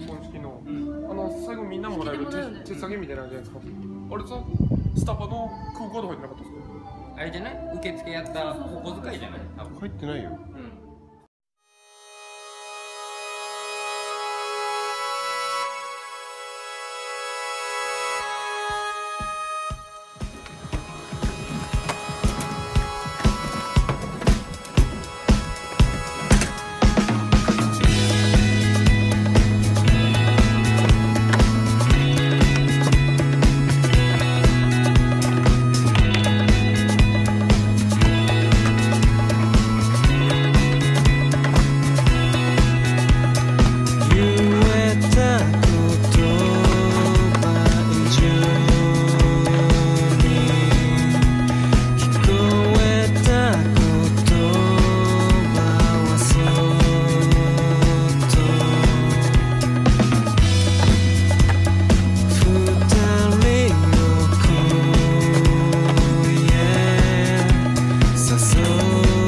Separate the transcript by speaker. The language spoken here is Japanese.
Speaker 1: 結婚式の、
Speaker 2: うん、
Speaker 1: 最後みんなもらえる手提げみたいなのじゃないですか。あれさ、スタバの空港で入ってなかったですか？
Speaker 2: あれじゃない？受付やったお小遣いじゃない？多分
Speaker 1: 入ってないよ。
Speaker 2: うん。
Speaker 3: 誘う